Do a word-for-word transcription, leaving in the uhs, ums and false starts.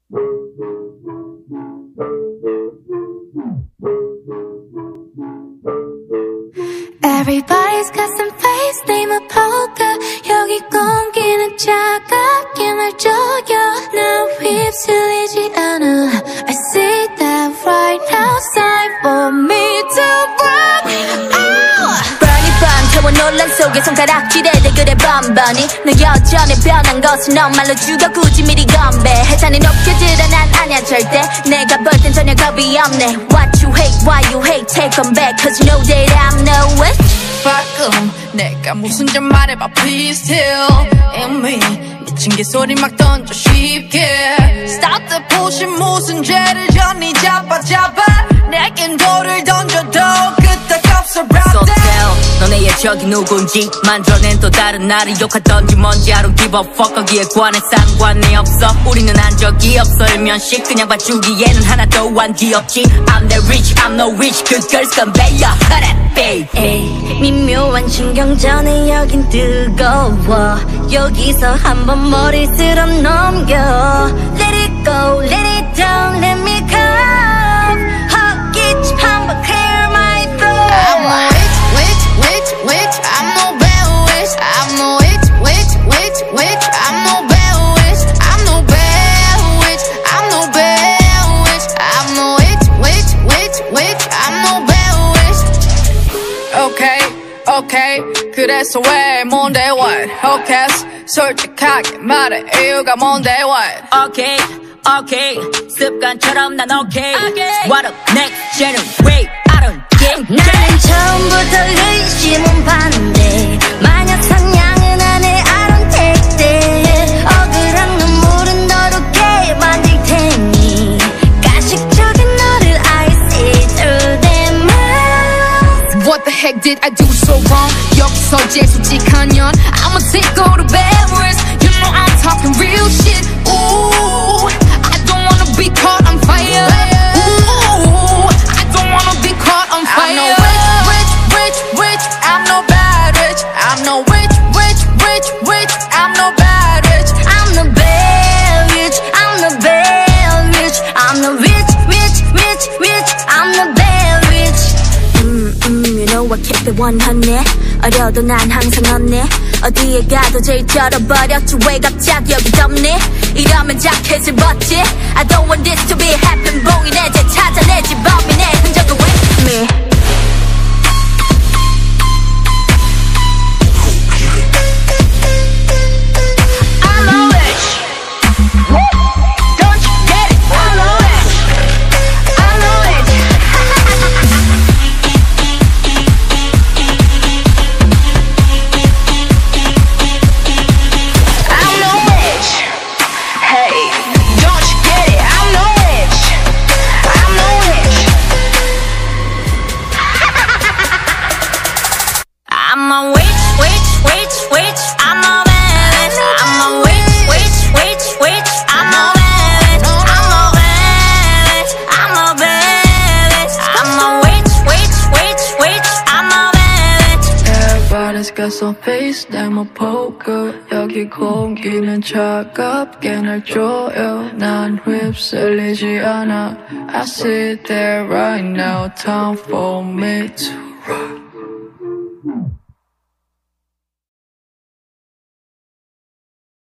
Everybody's got some face, name a poker. 여기 공기는 차갑게 날 줘요. 나 휩쓸리지 않아. I see that right now. It's time for me to rock out. Burn it burn, 태워 논란 속에 손가락질에 대그래 번번이. 너 여전히 변한 것은 너 말로 죽여 굳이 미리 건배. 해산이 높게 들어 난 아냐 절대. 내가 볼 땐 전혀 겁이 없네. What you hate, why you hate, take them back. Cause you know that I'm no way. 가끔 내가 무슨 좀 말해봐 please tell 이미 미친 개소리 막 던져 쉽게 Stop the pushing 무슨 죄를 졌니 잡아 잡아 내겐 돌을 던져도 끄떡없어 about So that tell 너네 예적이 누군지 만들어낸 또 다른 나를 욕하던지 뭔지 I don't give a fuck 거기에 관해 상관이 없어 우리는 한 적이 없어 일면식 그냥 봐주기에는 하나도 안 귀엽지 I'm the rich I'm no rich 그 girls conveyor 그래 baby 미묘한 신경전에 여긴 뜨거워 여기서 한번 머리 쓸어 넘겨 Let it go, let it down, let me come 헛기침 한번 clear my throat I'm a witch, witch, witch, witch I'm no bad witch I'm a witch, witch, witch, witch I'm no bad witch I'm no bad witch I'm no bad witch I'm a witch, witch, witch, witch I'm no bad witch Okay 오케이 okay, 그래서 왜 뭔데 what okay 솔직하게 말해 이유가 뭔데 what 오케이 오케이 습관처럼 난 오케이 What up next generation I don't get 나는 처음부터 의심은 반대 만약 상냥은 안해 I don't take that 억울한 눈물은 더럽게 만들 테니 가식적인 너를 I see through them eyes What the heck did I do so wrong 여기서 제일 솔직한 년 I'ma take all the bad words You know I'm talking real shit Ooh I don't wanna be caught on fire Ooh I don't wanna be caught on fire I'm no rich, rich, rich, rich I'm no bad rich I'm no rich, rich, rich, rich I'm no bad rich I'm the bad rich I'm the bad rich I'm the rich, rich, rich, rich I'm the bad rich 음, 음, you know I keep it one hundred 어려도 난 항상 없네 어디에 가도 제일 쩔어버렸지 왜 갑자기 여기 덥니 이러면 자켓을 벗지 I don't want this to be happen 보이네 제 찾아내지 범인의 흔적을 with me I'm a witch, witch, witch, witch I'm a bad witch I'm a witch, witch, witch, witch I'm a bad witch I'm a bad witch I'm a bad witch I'm a witch, witch, witch, witch I'm a bad witch Everybody's got some face name a poker 여기 공기는 차갑게 날 줘요 난 휩쓸리지 않아 I sit there right now Time for me to rock